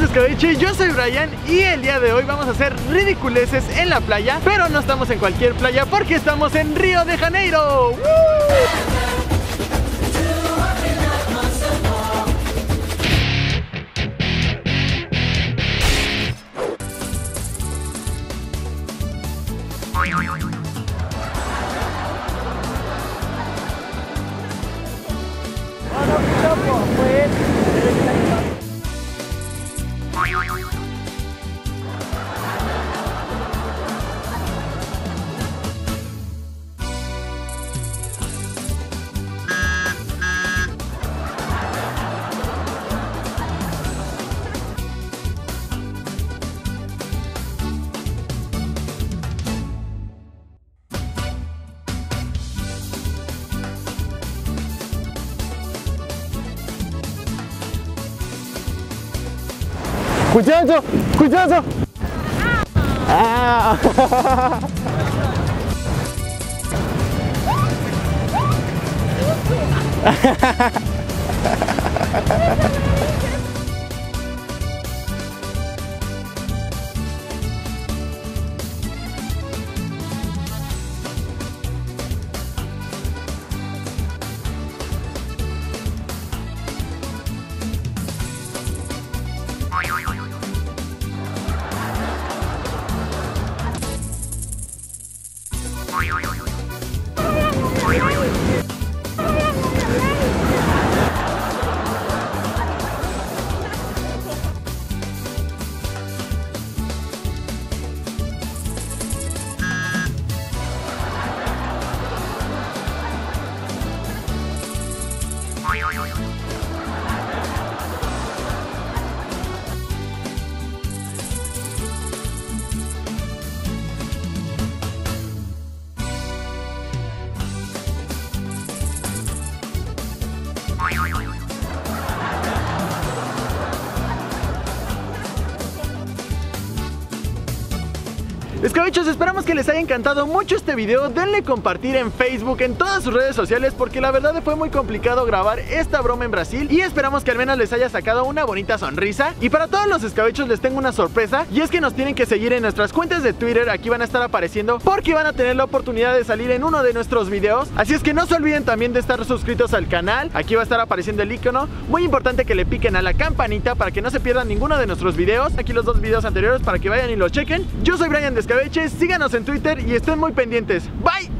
Escabeche, yo soy Brian y el día de hoy vamos a hacer ridiculeces en la playa. Pero no estamos en cualquier playa porque estamos en Río de Janeiro. ¡Woo! ¡Cuidado! ¡Cuidado! ¡Ah! Escabechos, esperamos que les haya encantado mucho este video. Denle compartir en Facebook, en todas sus redes sociales, porque la verdad fue muy complicado grabar esta broma en Brasil. Y esperamos que al menos les haya sacado una bonita sonrisa. Y para todos los escabechos les tengo una sorpresa, y es que nos tienen que seguir en nuestras cuentas de Twitter. Aquí van a estar apareciendo porque van a tener la oportunidad de salir en uno de nuestros videos. Así es que no se olviden también de estar suscritos al canal. Aquí va a estar apareciendo el icono. Muy importante que le piquen a la campanita para que no se pierdan ninguno de nuestros videos. Aquí los dos videos anteriores para que vayan y los chequen. Yo soy Brian de Escabeche, síganos en Twitter y estén muy pendientes. Bye.